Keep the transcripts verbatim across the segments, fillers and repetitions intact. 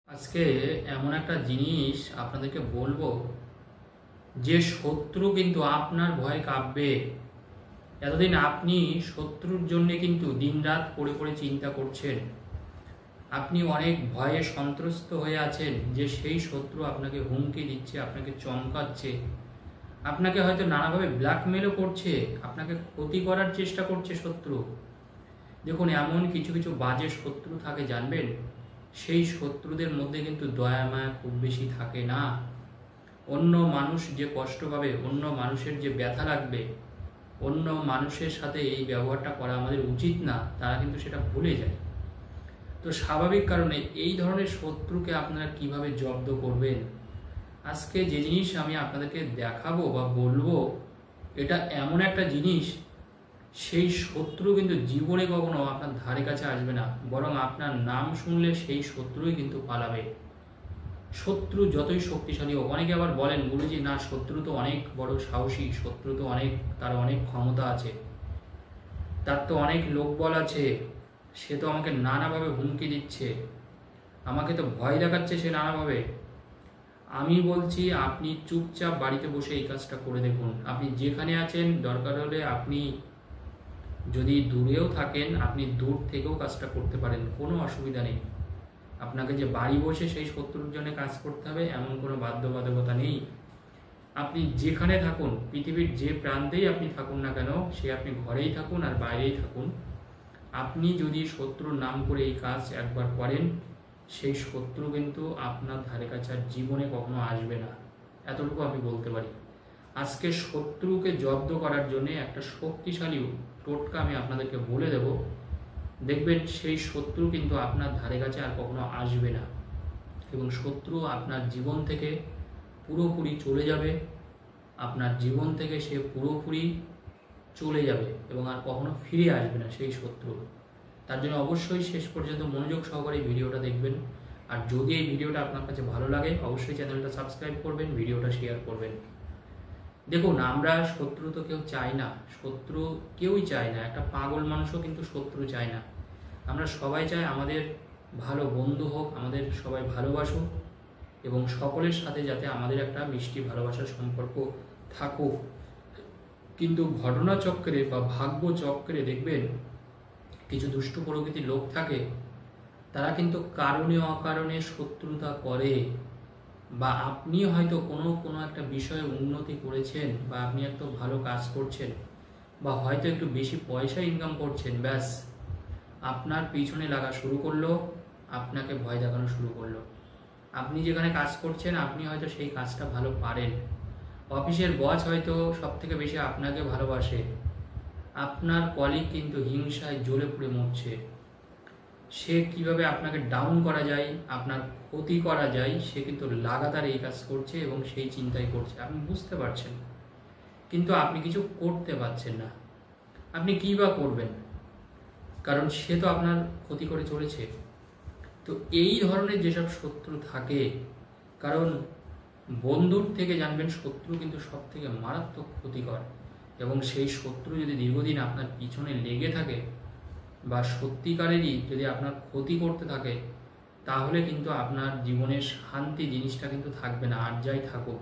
আজকে এমন একটা জিনিস আপনাদেরকে বলবো যে শত্রু কিন্তু আপনার ভয় কাঁপবে। এতদিন আপনি শত্রুর জন্য কিন্তু দিনরাত পড়ে পড়ে চিন্তা করছেন, আপনি অনেক ভয়ে সন্ত্রস্ত হয়ে আছেন যে সেই শত্রু আপনাকে হুমকি দিচ্ছে, আপনাকে চমকাচ্ছে, আপনাকে হয়তো নানাভাবে ব্ল্যাকমেলও করছে, আপনাকে ক্ষতি করার চেষ্টা করছে শত্রু। দেখুন, এমন কিছু কিছু বাজে শত্রু থাকে জানবেন, সেই শত্রুদের মধ্যে কিন্তু দয়া মায়া খুব বেশি থাকে না। অন্য মানুষ যে কষ্ট পাবে, অন্য মানুষের যে ব্যথা লাগবে, অন্য মানুষের সাথে এই ব্যবহারটা করা আমাদের উচিত না, তারা কিন্তু সেটা ভুলে যায়। তো স্বাভাবিক কারণে এই ধরনের শত্রুকে আপনারা কিভাবে জব্দ করবেন, আজকে যে জিনিস আমি আপনাদেরকে দেখাবো বা বলবো, এটা এমন একটা জিনিস, সেই শত্রু কিন্তু জীবনে কখনো আপনার ধারে কাছে আসবে না, বরং আপনার নাম শুনলে সেই শত্রুই কিন্তু পালাবে। শত্রু যতই শক্তিশালী হোক, অনেকে আবার বলেন গুরুজি না, শত্রু তো অনেক বড় সাহসী, শত্রু তো অনেক, তার অনেক ক্ষমতা আছে, তার তো অনেক লোকবল আছে, সে তো আমাকে নানাভাবে হুমকি দিচ্ছে, আমাকে তো ভয় দেখাচ্ছে সে নানাভাবে। আমি বলছি আপনি চুপচাপ বাড়িতে বসে এই কাজটা করে দেখুন। আপনি যেখানে আছেন, দরকার হলে আপনি যদি দূরেও থাকেন, আপনি দূর থেকেও কাজটা করতে পারেন, কোনো অসুবিধা নেই। আপনাকে যে বাড়ি বসে সেই শত্রুর জন্য কাজ করতে হবে এমন কোনো বাধ্যবাধকতা নেই। আপনি যেখানে থাকুন, পৃথিবীর যে প্রান্তেই আপনি থাকুন না কেন, সে আপনি ঘরেই থাকুন আর বাইরেই থাকুন, আপনি যদি শত্রুর নাম করে এই কাজ একবার করেন, সেই শত্রু কিন্তু আপনার ধারে কাছে আর জীবনে কখনো আসবে না, এতটুকু আমি বলতে পারি। আজকে শত্রুকে জব্দ করার জন্য একটা শক্তিশালী টোটকা আমি আপনাদেরকে বলে দেব, দেখবেন সেই শত্রু কিন্তু আপনার ধারে কাছে আর কখনো আসবে না, এবং শত্রু আপনার জীবন থেকে পুরোপুরি চলে যাবে, আপনার জীবন থেকে সে পুরোপুরি চলে যাবে এবং আর কখনো ফিরে আসবে না সেই শত্রু। তার জন্য অবশ্যই শেষ পর্যন্ত মনোযোগ সহকারে ভিডিওটা দেখবেন। আর যদি এই ভিডিওটা আপনার কাছে ভালো লাগে, অবশ্যই চ্যানেলটা সাবস্ক্রাইব করবেন, ভিডিওটা শেয়ার করবেন। দেখুন, আমরা শত্রু তো কেউ চাই না, শত্রু কেউই চায় না, একটা পাগল মানুষও কিন্তু শত্রু চায় না। আমরা সবাই চাই আমাদের ভালো বন্ধু হোক, আমাদের সবাই ভালোবাসুক, এবং সকলের সাথে যাতে আমাদের একটা মিষ্টি ভালোবাসার সম্পর্ক থাকুক। কিন্তু ঘটনা চক্রে বা ভাগ্য চক্রে দেখবেন কিছু দুষ্টু প্রকৃতির লোক থাকে, তারা কিন্তু কারণে অকারণে শত্রুতা করে। বা আপনি হয়তো কোনো কোনো একটা বিষয়ে উন্নতি করেছেন, বা আপনি একটা ভালো কাজ করছেন, বা হয়তো একটু বেশি পয়সা ইনকাম করছেন, ব্যাস আপনার পিছনে লাগা শুরু করলো, আপনাকে ভয় দেখানো শুরু করলো। আপনি যেখানে কাজ করছেন, আপনি হয়তো সেই কাজটা ভালো পারেন, অফিসের বস হয়তো সব থেকে বেশি আপনাকে ভালোবাসে, আপনার কলিগ কিন্তু হিংসায় জ্বলে পুড়ে মরছে, সে কিভাবে আপনাকে ডাউন করা যায়, আপনার ক্ষতি করা যায়, সে কিন্তু লাগাতার এই কাজ করছে এবং সেই চিন্তাই করছে। আপনি বুঝতে পারছেন, কিন্তু আপনি কিছু করতে পারছেন না। আপনি কী বা করবেন, কারণ সে তো আপনার ক্ষতি করে চলেছে। তো এই ধরনের যেসব শত্রু থাকে, কারণ বন্ধুর থেকে জানবেন শত্রু কিন্তু সব থেকে মারাত্মক ক্ষতিকর, এবং সেই শত্রু যদি দীর্ঘদিন আপনার পিছনে লেগে থাকে বা সত্যিকারেরই যদি আপনার ক্ষতি করতে থাকে, তাহলে কিন্তু আপনার জীবনের শান্তি জিনিসটা কিন্তু থাকবে না, আর যাই থাকুক।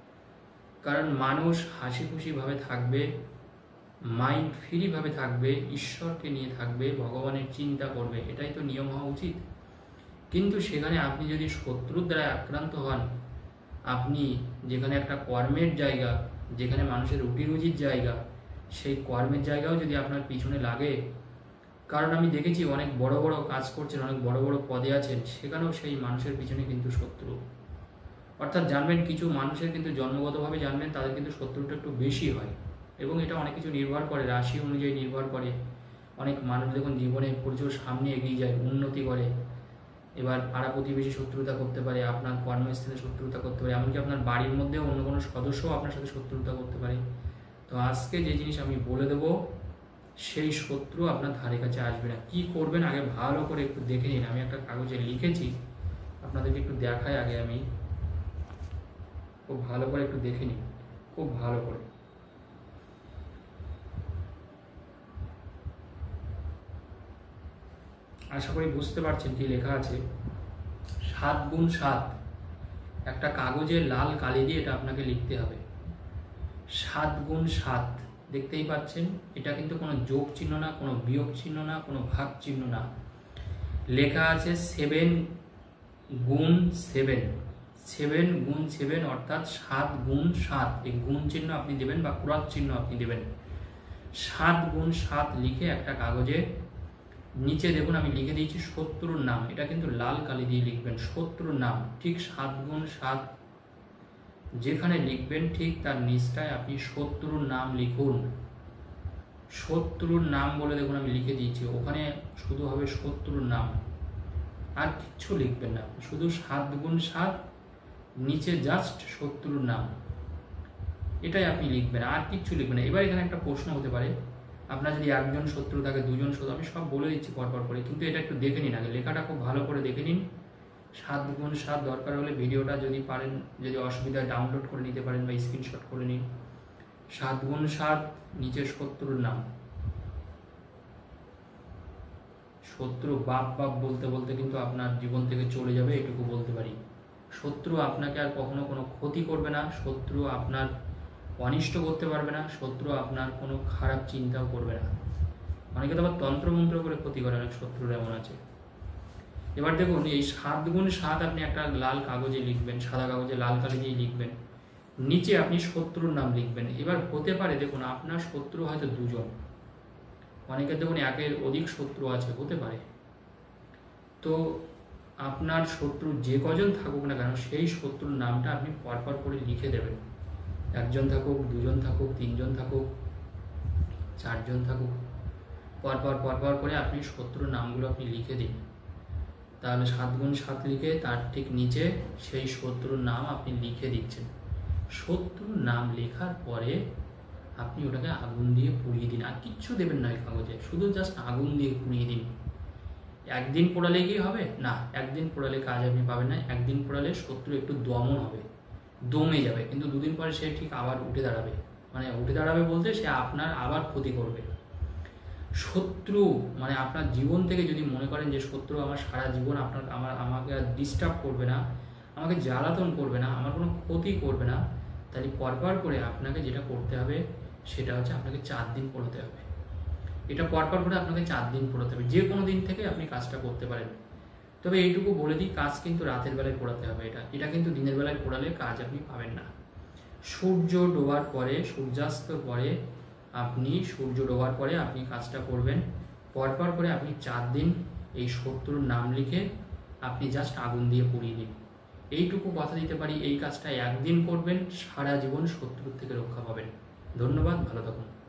কারণ মানুষ হাসি খুশিভাবে থাকবে, মাইন্ড ফ্রিভাবে থাকবে, ঈশ্বরকে নিয়ে থাকবে, ভগবানের চিন্তা করবে, এটাই তো নিয়ম হওয়া উচিত। কিন্তু সেখানে আপনি যদি শত্রুর দ্বারা আক্রান্ত হন, আপনি যেখানে একটা কর্মের জায়গা, যেখানে মানুষের রুটি রুজির জায়গা, সেই কর্মের জায়গাও যদি আপনার পিছনে লাগে, কারণ আমি দেখেছি অনেক বড় বড় কাজ করছেন, অনেক বড় বড় পদে আছেন, সেখানেও সেই মানুষের পিছনে কিন্তু শত্রু। অর্থাৎ জানবেন, কিছু মানুষের কিন্তু জন্মগতভাবে জানবেন তাদের কিন্তু শত্রুটা একটু বেশি হয়, এবং এটা অনেক কিছু নির্ভর করে, রাশি অনুযায়ী নির্ভর করে। অনেক মানুষ দেখুন জীবনে প্রচুর সামনে এগিয়ে যায়, উন্নতি করে, এবার পাড়া প্রতিবেশী শত্রুতা করতে পারে, আপনার কর্মস্থলে শত্রুতা করতে পারে, এমনকি আপনার বাড়ির মধ্যেও অন্য কোনো সদস্যও আপনার সাথে শত্রুতা করতে পারে। তো আজকে যে জিনিস আমি বলে দেবো, সেই শত্রু আপনার ধারে কাছে আসবে না। কি করবেন আগে ভালো করে একটু দেখে নিন, আমি একটা কাগজে লিখেছি, আপনাদেরকে একটু দেখাই আগে। আমি খুব ভালো করে একটু দেখে নিন, খুব ভালো করে। আশা করি বুঝতে পারছেন কি লেখা আছে। সাত গুণ সাত, একটা কাগজে লাল কালি দিয়ে এটা আপনাকে লিখতে হবে। সাত গুণ সাত, দেখতেই পাচ্ছেন এটা কিন্তু কোনো যোগ চিহ্ন না, কোনো বিয়োগ চিহ্ন না, কোনো ভাগ চিহ্ন না, লেখা আছে সেভেন গুণ সেভেন, সেভেন গুণ সেভেন অর্থাৎ সাত গুণ সাত। এই গুণ চিহ্ন আপনি দেবেন বা ক্রস চিহ্ন আপনি দেবেন। সাত গুণ সাত লিখে একটা কাগজে নিচে দেখুন আমি লিখে দিয়েছি শত্রুর নাম, এটা কিন্তু লাল কালি দিয়ে লিখবেন শত্রুর নাম। ঠিক সাত গুণ সাত যেখানে লিখবেন ঠিক তার নিচটায় আপনি শত্রুর নাম লিখুন। শত্রুর নাম বলে দেখুন আমি লিখে দিয়েছি, ওখানে শুধু হবে শত্রুর নাম, আর কিচ্ছু লিখবেন না, শুধু সাত গুণ সাত নিচে জাস্ট শত্রুর নাম, এটাই আপনি লিখবেন, আর কিচ্ছু লিখবেন না। এবার এখানে একটা প্রশ্ন হতে পারে, আপনার যদি একজন শত্রু থাকে, দুজন শত্রু, আমি সব বলে দিচ্ছি পরপর করে, কিন্তু এটা একটু দেখে নিন আগে, লেখাটা খুব ভালো করে দেখে নিন। সাত গুণ সাত, দরকার হলে ভিডিওটা যদি পারেন, যদি অসুবিধা ডাউনলোড করে নিতে পারেন বা স্ক্রিনশট করে নিন। সাত গুণ সাত নিচে শত্রুর নাম। শত্রু বাপ বাপ বলতে বলতে কিন্তু আপনার জীবন থেকে চলে যাবে, এটুকু বলতে পারি। শত্রু আপনাকে আর কখনো কোনো ক্ষতি করবে না, শত্রু আপনার অনিষ্ট করতে পারবে না, শত্রু আপনার কোনো খারাপ চিন্তাও করবে না। অনেকে তো আবার তন্ত্রমন্ত্র করে ক্ষতি করে, অনেক শত্রুরা এমন আছে। এবার দেখুন এই সাত গুণ সাত আপনি একটা লাল কাগজে লিখবেন, সাদা কাগজে লাল কালি দিয়ে লিখবেন, নিচে আপনি শত্রুর নাম লিখবেন। এবার হতে পারে দেখুন আপনার শত্রু হয়তো দুজন, অনেকের দেখুন একের অধিক শত্রু আছে, হতে পারে। তো আপনার শত্রু যে কজন থাকুক না কেন, সেই শত্রুর নামটা আপনি পরপর করে লিখে দেবেন। একজন থাকুক, দুজন থাকুক, তিনজন থাকুক, চারজন থাকুক, পরপর পরপর করে আপনি শত্রুর নামগুলো আপনি লিখে দিন। তাহলে সাত গুণ সাত লিখে তার ঠিক নিচে সেই শত্রুর নাম আপনি লিখে দিচ্ছেন। শত্রুর নাম লেখার পরে আপনি ওটাকে আগুন দিয়ে পুড়িয়ে দিন, আর কিচ্ছু দেবেন না এই কাগজে, শুধু জাস্ট আগুন দিয়ে পুড়িয়ে দিন। একদিন পোড়ালে কি হবে না, একদিন পোড়ালে কাজ আপনি পাবেন না। একদিন পোড়ালে শত্রু একটু দমন হবে, দমে যাবে, কিন্তু দুদিন পরে সে ঠিক আবার উঠে দাঁড়াবে, মানে উঠে দাঁড়াবে বলতে সে আপনার আবার ক্ষতি করবে। শত্রু মানে আপনার জীবন থেকে যদি মনে করেন যে শত্রু আমার সারা জীবন আপনার আমার আমাকে আর ডিস্টার্ব করবে না, আমাকে জ্বালাতন করবে না, আমার কোনো ক্ষতি করবে না, তাহলে পরপর করে আপনাকে যেটা করতে হবে সেটা হচ্ছে আপনাকে চার দিন পড়াতে হবে। এটা পরপর করে আপনাকে চার দিন পড়াতে হবে, যে কোনো দিন থেকে আপনি কাজটা করতে পারেন। তবে এইটুকু বলে দিই, কাজ কিন্তু রাতের বেলায় পড়াতে হবে, এটা এটা কিন্তু দিনের বেলায় পড়ালে কাজ আপনি পাবেন না। সূর্য ডোবার পরে, সূর্যাস্তর পরে আপনি সূর্য ডোবার পরে আপনি কাজটা করবেন। পরপর করে আপনি চার দিন এই শত্রুর নাম লিখে আপনি জাস্ট আগুন দিয়ে পুড়িয়ে দিন। এইটুকু কথা দিতে পারি, এই কাজটা একদিন করবেন, সারা জীবন শত্রুর থেকে রক্ষা পাবেন। ধন্যবাদ, ভালো থাকুন।